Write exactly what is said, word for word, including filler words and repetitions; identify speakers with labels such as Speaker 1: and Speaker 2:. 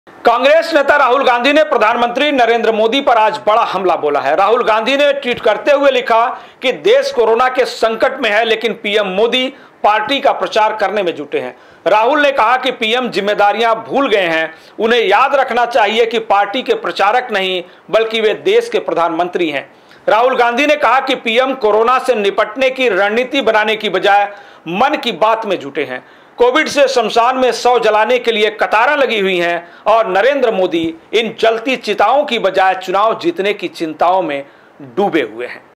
Speaker 1: कांग्रेस नेता राहुल गांधी ने प्रधानमंत्री नरेंद्र मोदी पर आज बड़ा हमला बोला है। राहुल गांधी ने ट्वीट करते हुए लिखा कि देश कोरोना के संकट में है, लेकिन पीएम मोदी पार्टी का प्रचार करने में जुटे हैं। राहुल ने कहा कि पीएम जिम्मेदारियां भूल गए हैं। उन्हें याद रखना चाहिए कि पार्टी के प्रचारक नहीं बल्कि वे देश के प्रधानमंत्री हैं। राहुल गांधी ने कहा कि पीएम कोरोना से निपटने की रणनीति बनाने की बजाय मन की बात में जुटे हैं। कोविड से शमशान में शव जलाने के लिए कतारें लगी हुई हैं और नरेंद्र मोदी इन जलती चिताओं की बजाय चुनाव जीतने की चिंताओं में डूबे हुए हैं।